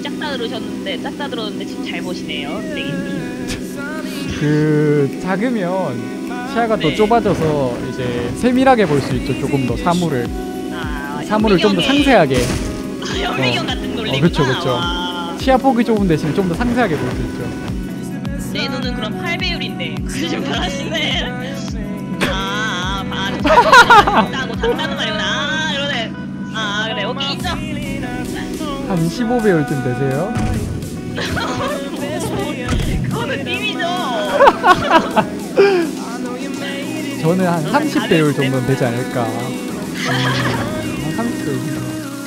짝 다 들으셨는데 짝 다 들었는데 지금 잘 보시네요, 선생님. 그 작으면 시야가 더 네. 좁아져서 이제 세밀하게 볼 수 있죠. 조금 더 사물을 사물을 좀 더 현미경의- 상세하게. 현미경 같은 논리구나. 그쵸, 그쵸. 와. 시야 폭이 좁은 대신 좀 더 상세하게 볼 수 있죠. 내 눈은 그럼 8배율인데 그좀 잘하시네. 있다고 단다는 말이구나. 이러네. 그래, 오케이, 인정. 한 15배율쯤 되세요? 그거는 님이죠. 저는 한 30배율 정도는 되지 않을까. 한 30배율.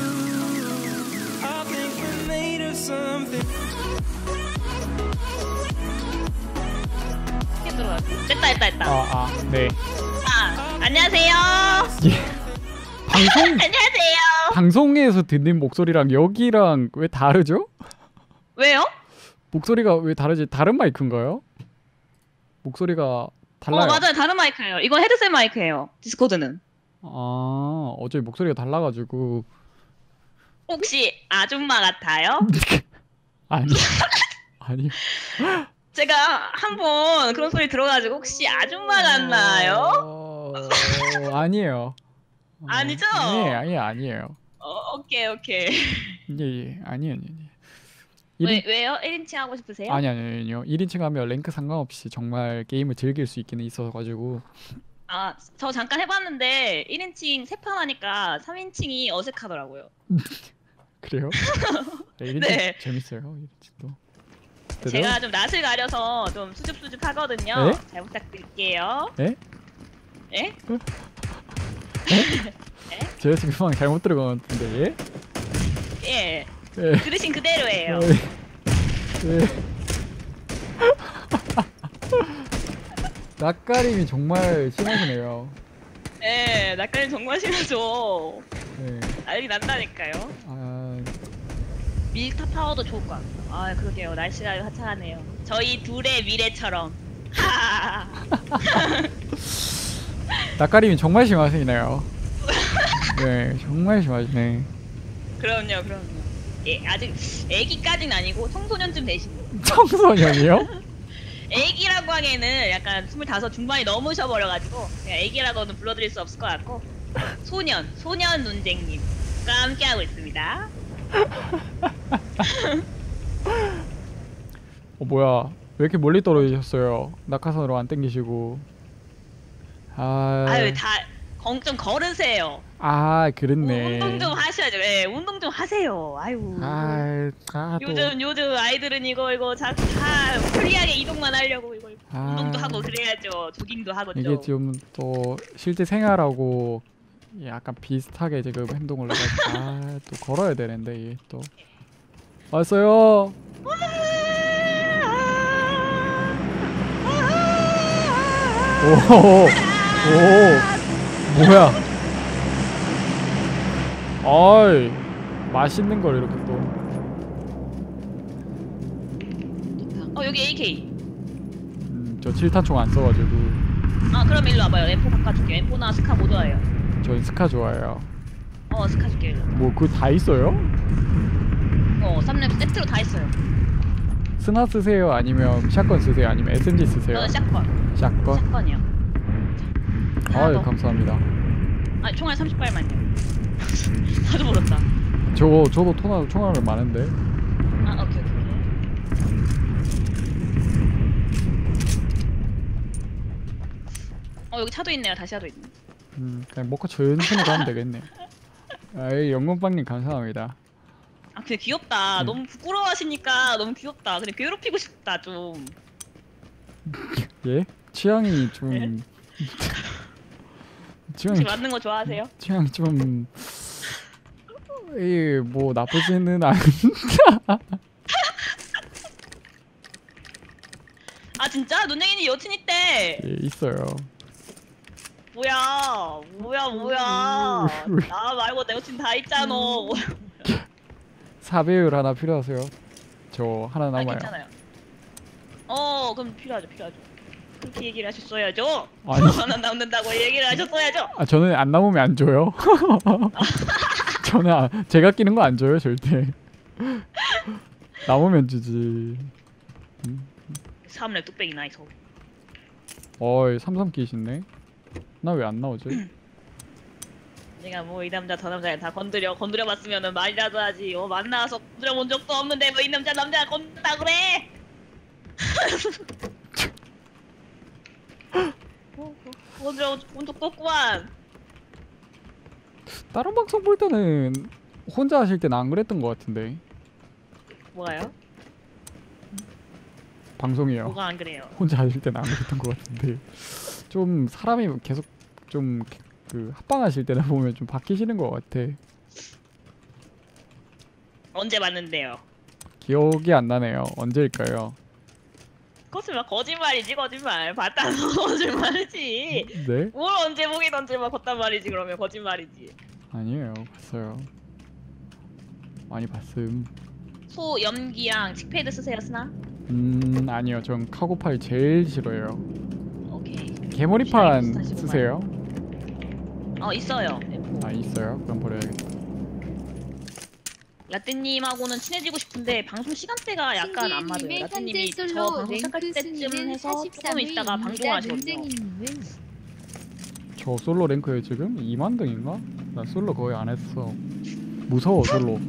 됐다. 네. 안녕하세요. 예. 방송 안녕하세요. 방송에서 듣는 목소리랑 여기랑 왜 다르죠? 왜요? 목소리가 왜 다르지? 다른 마이크인가요? 목소리가 달라요. 맞아요. 다른 마이크예요. 이건 헤드셋 마이크예요. 디스코드는. 어차피 목소리가 달라가지고. 혹시 아줌마 같아요? 아니. 아니요. 제가 한번 그런 소리 들어가지고 혹시 아줌마 같나요? 아니에요. 아니죠? 네, 아니에요. 오케이. 예, 아니에요. 왜요? 1인칭 하고 싶으세요? 아니요. 1인칭 하면 랭크 상관없이 정말 게임을 즐길 수 있기는 있어가지고. 저 잠깐 해봤는데 1인칭 3판 하니까 3인칭이 어색하더라고요. 그래요? 네, 1인칭 네. 재밌어요. 1인칭도. 제가 좀 낯을 가려서 좀 수줍수줍 하거든요. 네? 잘 부탁드릴게요. 네? 예? 제가 지금 방 잘못 들어간 것 같은데. 예. 예. 들으신 그대로예요. 예. 낯가림이 정말 심하시네요. 예, 낯가림 정말 심하죠. 네. 난리 난다니까요. 밀타 파워도 좋을 것 같아요. 그러게요. 날씨가 화창하네요. 저희 둘의 미래처럼. 낯가림이 정말 심하시네요. 네, 정말 심하시네. 그럼요. 예, 아직 애기까지는 아니고 청소년쯤 되시고. 청소년이요? 애기라고 하기에는 약간 25 중반이 넘으셔버려가지고 그냥 애기라고는 불러드릴 수 없을 것 같고 소년 논쟁님과 함께하고 있습니다. 뭐야? 왜 이렇게 멀리 떨어지셨어요? 낙하산으로 안 땡기시고. 아유, 좀 걸으세요. 그랬네. 운동 좀 하셔야죠. 예, 운동 좀 하세요. 아유. 요즘 아이들은 이거 다 프리하게 이동만 하려고 이거 운동도 하고 그래야죠. 조깅도 하고 좀. 이게 지금 또 실제 생활하고 약간 비슷하게 지금 행동을 해가지고 또 걸어야 되는데 이게 또 왔어요. 오 뭐야? 어이 맛있는 걸 이렇게 또. 여기 AK. 저 7탄총 안 써가지고. 그럼 일로 와봐요. M4 바꿔줄게요. M4나 스카 뭐 좋아해요? 전 스카 좋아해요. 스카 줄게요. 일로. 뭐 그거 다 있어요? 3렙 세트로 다 있어요. 스나 쓰세요? 아니면 샷건 쓰세요? 아니면 SMG 쓰세요? 저는 샷건? 샷건이요. 아유 감사합니다. 총알 30발만요. 다도 멀었다. 저도 총알을 많은데. 오케이. 여기 차도 있네요. 다시 차도 있네. 그냥 먹고 천천히 가면 되겠네. 영건빵님 감사합니다. 근데 귀엽다. 너무 부끄러워하시니까 너무 귀엽다. 근데 괴롭히고 싶다 좀. 예? 취향이 좀. 네? 혹시 맞는 거 좋아하세요? 취향이 좀. 뭐 나쁘지는 않다. 진짜? 논쟁이님 여친 있대. 예, 있어요. 뭐야? 나 말고 내 여친 다 있잖아. 4배율 하나 필요하세요? 저 하나 남아요. 괜찮아요. 그럼 필요하죠. 그렇게 얘기를 하셨어야죠. 아니. 하나 남는다고 얘기를 하셨어야죠. 저는 안 남으면 안 줘요. 저는 제가 끼는 거 안 줘요 절대. 남으면 주지. 3렙 뚝배기 나이스. 어이 33끼시네. 나 왜 안 나오지? 내가 뭐 이 남자 저 남자 다 건드려봤으면은 말이라도 하지. 만나서 건드려본 적도 없는데 뭐 이 남자 건드다 그래? 건드려본 적도 없구만. 다른 방송 볼 때는 혼자 하실 때는 안 그랬던 것 같은데. 뭐가요? 방송이요. 뭐가 안 그래요? 혼자 하실 때는 안 그랬던 것 같은데. 좀 사람이 계속 좀 그 합방하실 때나 보면 좀 바뀌시는 것 같아. 언제 봤는데요? 기억이 안 나네요. 언제일까요? 거짓말이지 거짓말. 봤다고 거짓말이지. 네? 뭘 언제 보긴 언제 봤단 말이지. 그러면 거짓말이지. 아니에요. 봤어요. 많이 봤음. 소 염기랑 칙패드 쓰세요 스나? 아니요. 전 카고팔 제일 싫어요. 오케이. 개머리판 샤이니스 쓰세요? 있어요. 아 있어요? 그럼 버려야겠다. 라떼님하고는 친해지고 싶은데 방송 시간대가 약간 안 맞아요. 라떼님이 저 방송 시작할 때쯤 해서 조금 있다가 방송하시거든요. 저 솔로 랭크에 지금 2만 등인가? 나 솔로 거의 안 했어. 무서워 솔로.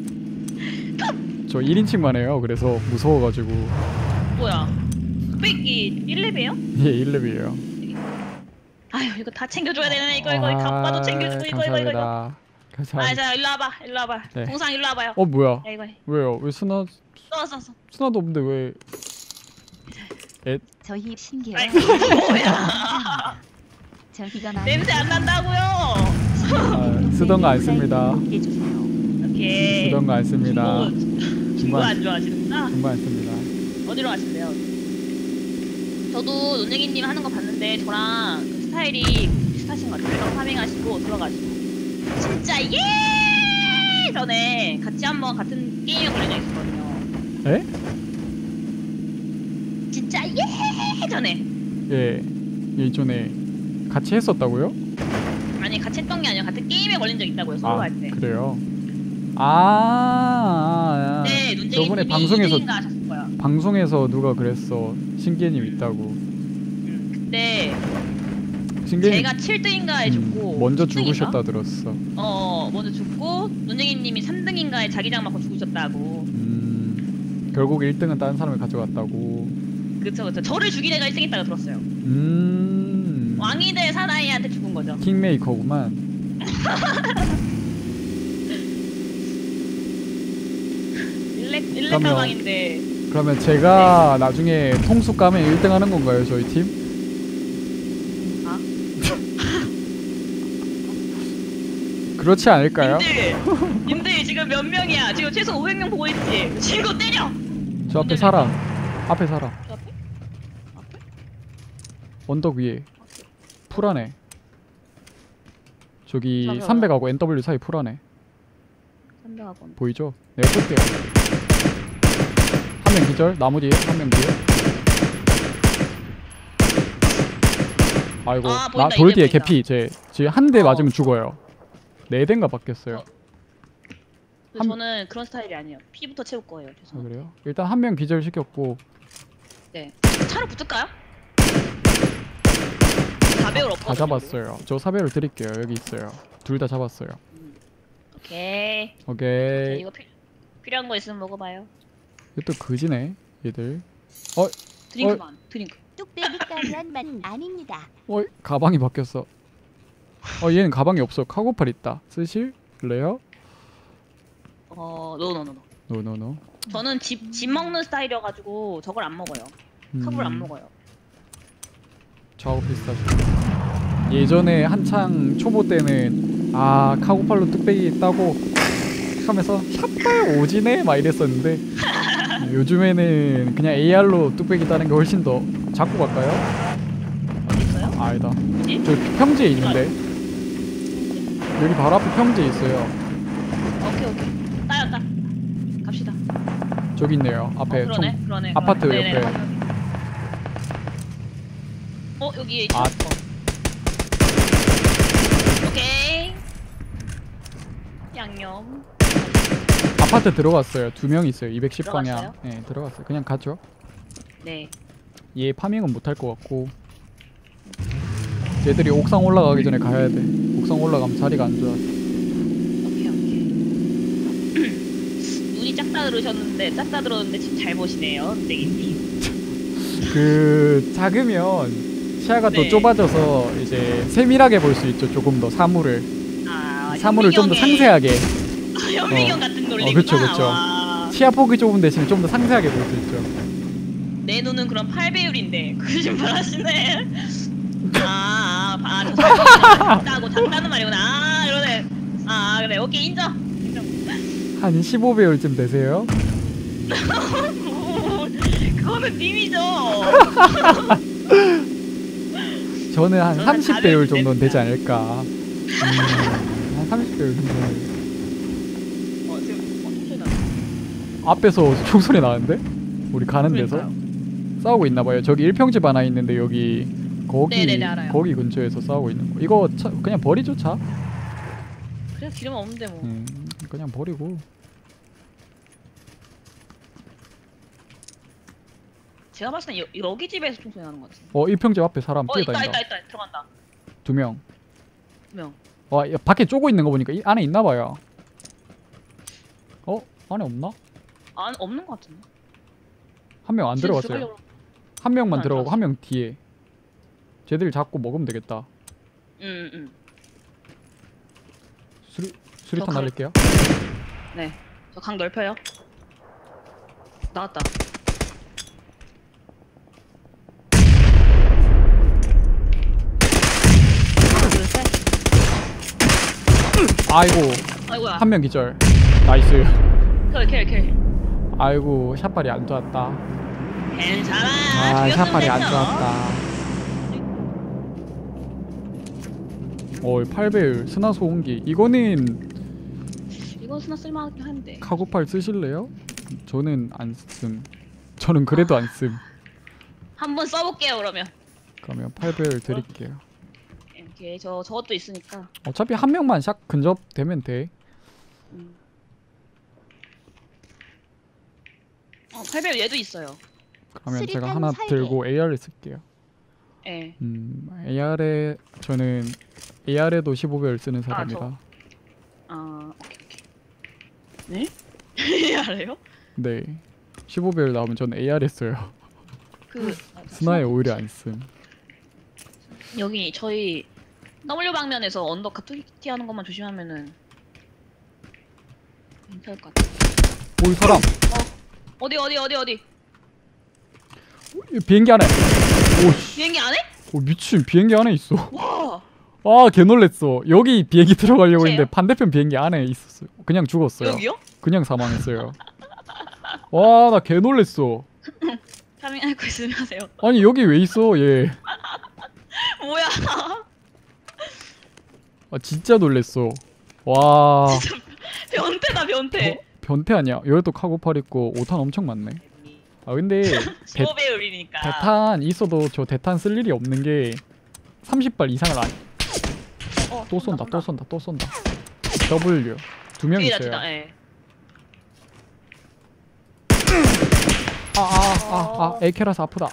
저 1인칭만 해요. 그래서 무서워가지고. 뭐야? 뚝배기 1렙이에요? 예 1렙이에요. 아유 이거 다 챙겨줘야 되네. 이거 갑바도 챙겨주고 이거. 감사합니다. 자 일로 와봐. 네. 동상 일로 와봐요. 뭐야? 야 이거 왜요? 왜 써. 스나도 없는데 왜? 저희 신기해요. 아이 뭐야? 저희가 많이 냄새 안 난다고요? 아, 쓰던 거 안 씁니다. 오케이. 쓰던 거 안 씁니다. 중고 안 좋아하시는구나. 중고 안 씁니다. 어디로 가실래요? 저도 논쟁이님 하는 거 봤는데 저랑 그 스타일이 비슷하신 것 같아요. 파밍하시고 들어가시고 진짜 전에 같이 한번 같은 게임에 걸려 있었거든요. 에? 진짜 전에. 예. 예전에 같이 했었다고요? 아니 같이 했던 게 아니라 같은 게임에 걸린 적 있다고요. 솔로 할 때. 그래요? 네, 논쟁이님이 저번에 방송에서 2등인가 하셨을 거야. 방송에서 누가 그랬어. 신기해님 있다고. 근데 신기해님 제가 7등인가에 죽고 먼저 10등인가? 죽으셨다 들었어. 먼저 죽고 논쟁이님이 3등인가에 자기장 맞고 죽으셨다고. 결국 1등은 다른 사람이 가져갔다고. 그쵸. 저를 죽인 애가 1등했다고 들었어요. 왕이 될 사나이한테 죽은 거죠. 킹메이커구만. 일렉 그러면- 가방인데. 그러면 제가 나중에 통수 까면 1등 하는 건가요, 저희 팀? 아? 그렇지 않을까요? 님들 지금 몇 명이야? 지금 최소 500명 보고 있지? 친구 때려! 저 앞에 살아. 앞에 살아. 저 앞에? 앞에? 언덕 위에. 풀하네. 저기 잠깐만. 300하고 NW 사이 풀하네. 300학원. 보이죠? 내가 쏠게요. 한 명 기절. 나무 뒤에. 한 명 뒤에. 아이고. 아, 보인다, 돌 이제 뒤에 보인다. 개피. 제 한 대 어. 맞으면 죽어요. 4대인가 바뀌었어요. 근데 저는 그런 스타일이 아니에요. 피부터 채울 거예요. 아, 죄송합니다. 그래요? 일단 한 명 기절 시켰고. 네. 차로 붙을까요? 4배율 없거든요. 다 잡았어요. 저 사배율 드릴게요. 여기 있어요. 둘 다 잡았어요. 오케이. 오케이. 이거 필요한 거 있으면 먹어봐요. 이것도 그지네. 얘들. 드링크만. 드링크. 뚝배기 따면 아닙니다. 가방이 바뀌었어. 얘는 가방이 없어. 카고팔 있다. 쓰실래요? 노노노노. 노노노. 저는 집 먹는 스타일이어가지고 저걸 안 먹어요. 카브를 안 먹어요. 저하고 비슷하죠. 예전에 한창 초보 때는 카고팔로 뚝배기 따고 하면서 샷발 오지네 막 이랬었는데 요즘에는 그냥 AR로 뚝배기 따는 게 훨씬 더. 잡고 갈까요? 어디 있어요? 아니다. 어디? 저 평지에 있는데. 여기 바로 앞에 평지에 있어요. 오케이. 따였다. 갑시다. 저기 있네요. 앞에 그러네. 아파트 네네, 옆에. 아파트. 여기에 있죠. 오케이. 양념. 아파트 들어갔어요. 2명 있어요. 210 방향. 들어갔어요? 네, 들어갔어요. 그냥 가죠. 네. 얘 파밍은 못할 것 같고. 얘들이 옥상 올라가기 전에 가야 돼. 옥상 올라가면 자리가 안 좋아. 오케이. 눈이 작다 들었는데 지금 잘 보시네요, 땡이님. 그 작으면 시야가 더 네. 좁아져서 이제 세밀하게 볼 수 있죠. 조금 더 사물을. 아, 사물을 좀 더 현미경에- 상세하게. 현미경 같은 논리구나. 그쵸. 와. 시야 폭이 좁은 대신에 좀 더 상세하게 볼 수 있죠. 내 눈은 그럼 8배율인데 거짓말 하시네. 저 작다고 작다는 말이구나. 아, 그러네. 그래. 오케이, 인정. 한 15배율쯤 되세요? 그거는 님이죠. 저는 한 저는 30배율 다들 정도는 되지 됩니다. 않을까. 한 30배율 정도는. 지금 소리 나. 앞에서 총소리 나는데? 우리 가는 데서? 그러니까요. 싸우고 있나봐요. 저기 1평집 하나 있는데 여기 네네네, 알아요. 거기 근처에서 싸우고 있는 거. 이거 그냥 버리죠, 차? 그래, 기름 없는데 뭐. 그냥 버리고. 제가 봤을 때 여기 집에서 총소리 나는 것 같은데. 1평집 앞에 사람 있다. 뛰어다닌다. 들어간다. 2명. 2명. 야, 밖에 쪼고 있는 거 보니까 안에 있나봐요. 안에 없나? 없는 것 같은데. 한 명 안 집에 들어갔어요. 들어가려고- 한 명만 안 들어가고 들어갔어. 한 명 뒤에. 쟤들 잡고 먹으면 되겠다. 응. 수리탄 저 날릴게요. 네. 저 강 넓혀요. 나왔다. 하나, 둘, 셋. 아이고, 아이고야. 한 명 기절. 나이스. 킬. 아이고, 샷발이 안 좋았다. 괜찮아. 샷발이 안 됐죠? 좋았다. 8배율 스나 소음기. 이거는 이건 스나 쓸만하긴 한데. 카고팔 쓰실래요? 저는 안 씀. 저는 그래도 안 씀. 한번 써볼게요 그러면. 그러면 8배율 드릴게요. 오케이. 저것도 있으니까. 어차피 한 명만 샷 근접되면 돼. 8배율 얘도 있어요. 그러면 제가 수리탄 하나 설계. 들고 AR을 쓸게요. 예. AR에 저는 AR에도 15배율 쓰는 사람이라. 오케이. 네? 알아요? 네. 15배율 나오면 저는 AR에 써요. 스나에 오히려 안 씀. 여기 저희 W 방면에서 언더카 투기티 하는 것만 조심하면은 괜찮을 것 같아. 이 사람. 어디? 비행기 안에. 오씨. 비행기 안 해? 미친, 비행기 안에 있어. 와. 개 놀랬어. 여기 비행기 들어가려고 진짜요? 했는데 반대편 비행기 안에 있었어요. 그냥 죽었어요. 여기요? 그냥 사망했어요. 와, 나 개 놀랬어. 파밍할 거 있으면 하세요. 아니, 여기 왜 있어, 얘. 뭐야? 진짜 놀랬어. 와. 변태다 변태. 변태 아니야? 여기도 카고팔 있고 5탄 엄청 많네. 근데 15배율이니까. 대탄 있어도 저 대탄 쓸 일이 없는 게 30발 이상을 안. 또 쏜다. W 2명 있어요. 예. AK라서 아프다.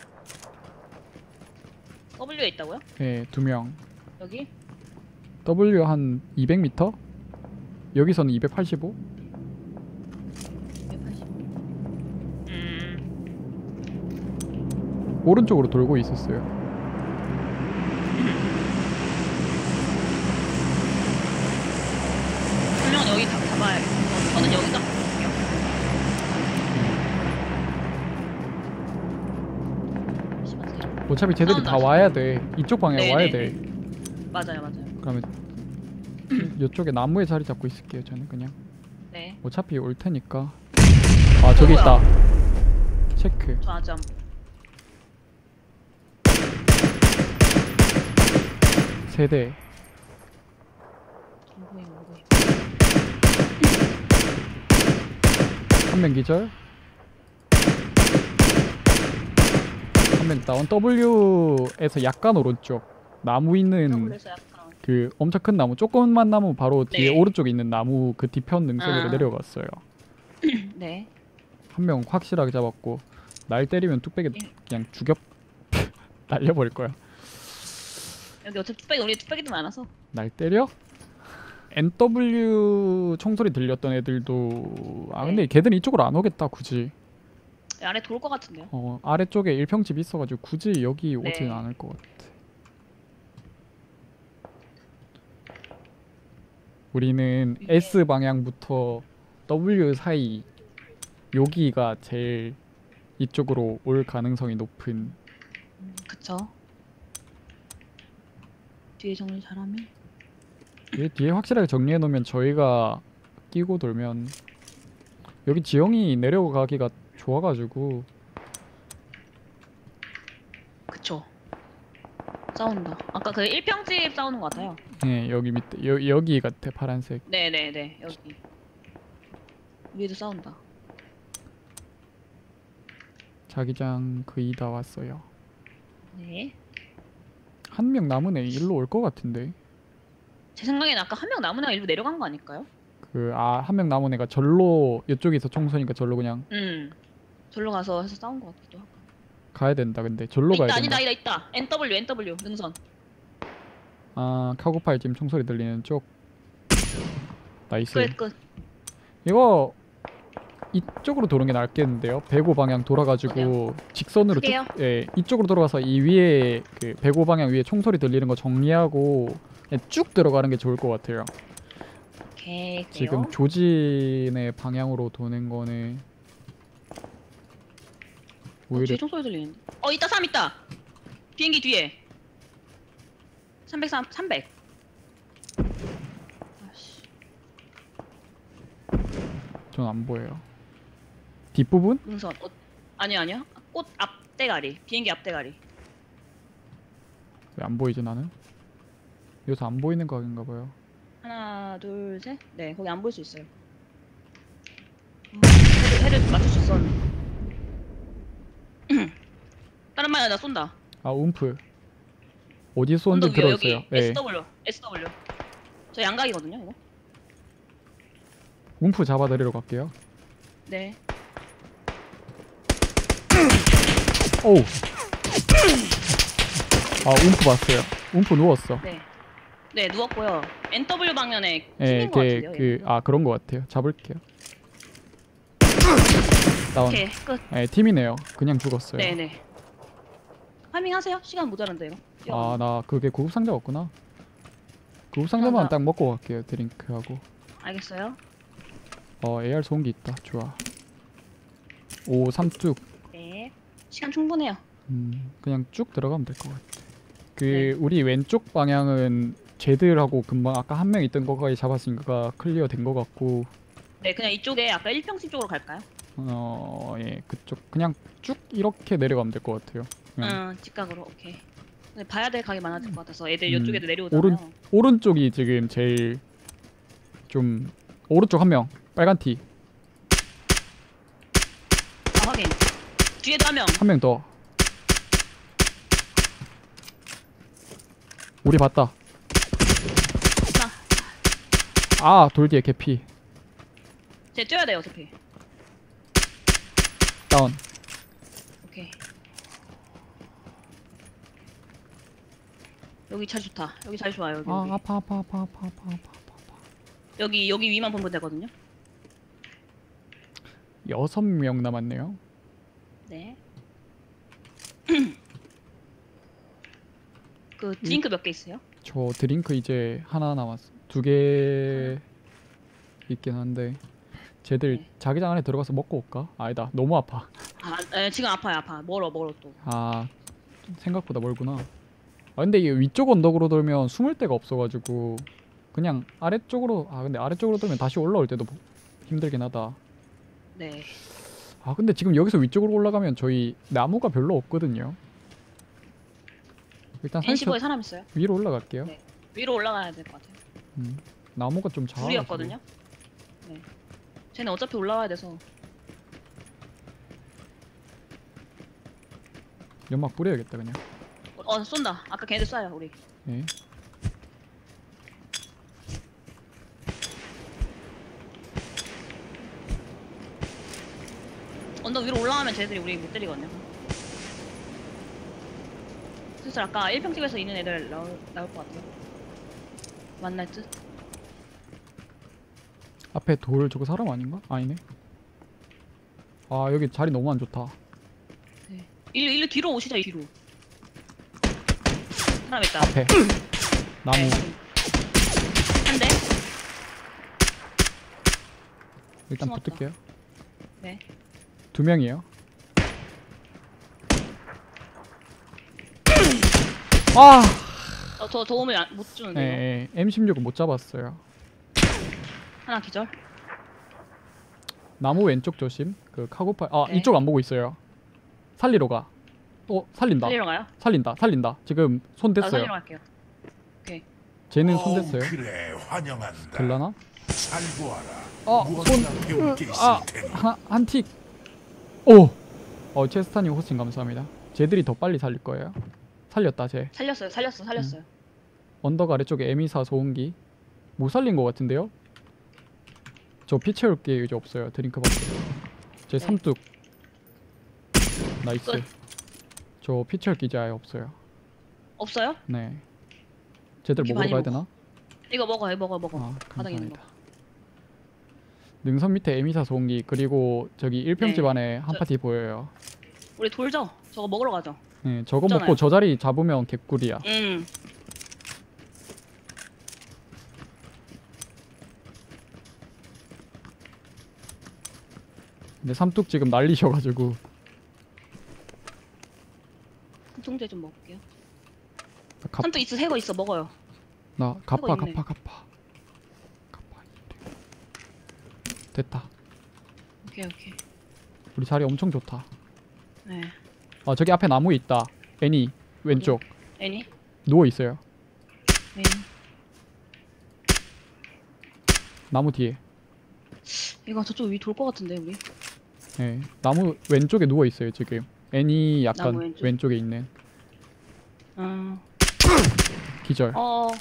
W에 있다고요? 네, 2명. 여기? W 한 200m? 여기서는 285? 180. 오른쪽으로 돌고 있었어요. 분명 여기 잡아야 돼. 저는 여기다 볼게요. 어차피 쟤들이 다 싸운다. 와야 돼. 이쪽 방향 네네. 와야 돼. 맞아요. 그러면 이쪽에 나무에 자리 잡고 있을게요. 저는 그냥. 네. 어차피 올 테니까. 저기 뭐야? 있다. 체크. 저 아점. 세대. 뭐야. 한 명 기절. 한 명 다운. W에서 약간 오른쪽. 나무 있는 그래서 약간 그 엄청 큰 나무. 조금만 나무 바로 뒤에 네. 오른쪽에 있는 나무 그 뒤편 능선으로 내려갔어요. 네. 한 명 확실하게 잡았고 날 때리면 뚝배기 그냥 죽여 날려버릴 거야. 여기 어차피 뚝배기 우리 뚝배기도 많아서. 날 때려? NW 총소리 들렸던 애들도 근데 걔들은 이쪽으로 안 오겠다 굳이. 아래 돌 것 같은데요. 아래쪽에 일평집 있어가지고 굳이 여기 오진 않을 것 같아. 우리는 S 방향부터 W 사이 여기가 제일 이쪽으로 올 가능성이 높은. 그쵸. 뒤에 정리 잘하면. 뒤에 확실하게 정리해 놓으면 저희가 끼고 돌면 여기 지형이 내려가기가 좋아가지고. 그쵸. 싸운다. 아까 그 1평집 싸우는 것 같아요. 네, 여기 밑에 여기 같아 파란색. 네네네 여기 위에도 싸운다. 자기장 거의 다 왔어요. 네. 한 명 남은 애 일로 올 것 같은데. 제 생각에는 아까 한 명 남은 애가 일로 내려간 거 아닐까요? 한 명 남은 애가 절로 이쪽에서 총소니까 절로 그냥 절로 가서 해서 싸운 것 같기도 하고. 가야 된다. 근데 절로 가야 된다. 있다. NW 능선. 카고파일 지금 총소리 들리는 쪽. 나이스. 끝. 이거 이쪽으로 도는 게 낫겠는데요. 105 방향 돌아가지고 직선으로 쭉, 이쪽으로 돌아가서 이 위에 그 105 방향 위에 총소리 들리는 거 정리하고 그냥 쭉 들어가는 게 좋을 것 같아요. 오케이. 지금 조진의 방향으로 도는 거는 오히려 뒤에 총소리 들리는데. 있다. 3 있다. 비행기 뒤에. 300. 아씨. 전 안 보여요. 뒷부분? 능선. 아니야. 꽃 앞대가리. 비행기 앞대가리. 왜 안 보이지 나는? 여기서 안 보이는 각인가 봐요. 하나, 둘, 셋. 네, 거기 안 보일 수 있어요. 헤드 맞출 수 있었는데. 다른 말이야, 나 쏜다. 움프. 어디서 쏘는지 언덕 위에 들었어요. 여기 SW. 저 양각이거든요, 이거. 움프 잡아드리러 갈게요. 네. 오우. 움프 봤어요. 움프 누웠어. 네, 누웠고요. NW 방면에 팀인 것 같은데요. 그런 것 같아요. 잡을게요. 다운. 오케이, 끝. 팀이네요. 그냥 죽었어요. 네네. 파밍 하세요. 시간 모자란데 이거. 나 그게 구급 상자 없구나. 구급 상자만 딱 먹고 갈게요. 드링크하고. 알겠어요. AR 소음기 있다. 좋아. 5, 3쭉. 네. 시간 충분해요. 그냥 쭉 들어가면 될 것 같아. 우리 왼쪽 방향은 쟤들하고 금방 아까 한 명 있던 거까지 잡았으니까 클리어 된 것 같고. 네, 그냥 이쪽에 아까 1평집 쪽으로 갈까요? 그쪽 그냥 쭉 이렇게 내려가면 될 것 같아요. 직각으로. 오케이. 근데 봐야 될 각이 많아질 것 같아서 애들 이쪽에도 내려오잖아요. 오른쪽이 지금 제일 좀 오른쪽 한 명. 빨간 티. 확인. 뒤에도 한 명. 한 명 더. 우리 봤다. 돌 뒤에 개피. 쟤 뛰어야 돼요, 어차피. 다운. 오케이. 여기 자리 좋다. 여기 자리 좋아요. 여기. 아파. 여기 위만 보면 되거든요. 6명 남았네요. 네. 그 드링크 몇 개 있어요? 저 드링크 이제 하나 남았어. 2개 있긴 한데 쟤들 자기장 안에 들어가서 먹고 올까? 아니다. 너무 아파. 지금 아파요. 멀어 또. 생각보다 멀구나. 근데 이게 위쪽 언덕으로 돌면 숨을 데가 없어가지고 그냥 아래쪽으로. 근데 아래쪽으로 돌면 다시 올라올 때도 힘들긴 하다. 네. 근데 지금 여기서 위쪽으로 올라가면 저희 나무가 별로 없거든요. 일단 N15에 사람 있어요? 위로 올라갈게요. 네. 위로 올라가야 될 것 같아요. 나무가 좀 작아가지고. 둘이었거든요. 네. 쟤는 어차피 올라와야 돼서. 연막 뿌려야겠다 그냥. 쏜다. 아까 걔네들 쏴요 우리. 네. 언덕 위로 올라가면 쟤들이 우리 못 때리거든요. 슬슬 아까 1평집에서 있는 애들 나올 것 같아요. 만날 듯? 앞에 돌 저거 사람 아닌가? 아니네. 아 여기 자리 너무 안 좋다. 네. 일로 뒤로 오시자, 뒤로. 사람 있다. 앞에 나무. 네. 한 대. 일단 숨었다. 붙을게요. 네. 2명이에요. 아! 저 도움을 못 주는데요. 네, M16은 못 잡았어요. 하나 기절. 나무 왼쪽 조심. 그 카고팔. 아, 네. 이쪽 안 보고 있어요. 살리러 가. 살린다. 살리러 가요? 살린다. 지금 손 나도 살리러 댔어요. 갈게요. 쟤는 손 댔어요. 그래, 환영한다. 될라나? 잘 보아라. 손. 무엇이나 배울 게 있을 테니. 한 틱. 오! 체스타님 호스팅 감사합니다. 쟤들이 더 빨리 살릴 거예요. 살렸다, 쟤. 살렸어요. 언덕 아래쪽에 M24 소음기. 못 살린 것 같은데요? 저 피 채울 게 이제 없어요. 드링크밖에. 제 네. 삼뚝. 나이스. 끝. 저 피 채울 게 이제 아예 없어요. 없어요? 네. 쟤들 이렇게 먹으러 많이 가야 되나? 이거 먹어. 아, 바닥에 있는 거. 감사합니다. 능선 밑에 M24 소음기 그리고 저기 1평집 네. 안에 한 파티 보여요. 우리 돌죠? 저거 먹으러 가죠. 네, 저거 있잖아요. 먹고 저 자리 잡으면 개꿀이야. 근데 삼뚝 지금 날리셔가지고 통제 좀 먹을게요. 갑, 한또 있어, 새거 있어, 먹어요. 나 갑파 있네. 갑파 됐다. 오케이. 우리 자리 엄청 좋다. 네. 저기 앞에 나무 있다. 애니 왼쪽 애니? 누워 있어요. 애니. 나무 뒤에. 이거 저쪽 위 돌 것 같은데, 우리? 네, 나무 왼쪽에 누워 있어요 지금. 애니 약간 나무 왼쪽. 왼쪽에 있는 기절.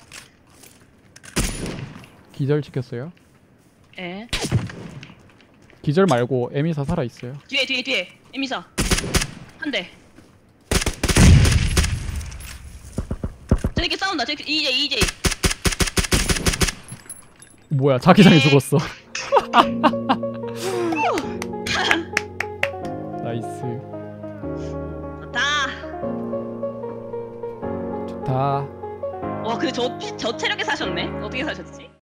기절 시켰어요. 예. 기절 말고 M24 살아 있어요. 뒤에. 에미사. 한 대. 저렇게 싸운다. 저렇게 EJ. 뭐야 자기장이 네. 죽었어. 나이스. 좋다. 좋다. 와, 근데 저 체력에 사셨네? 어떻게 사셨지?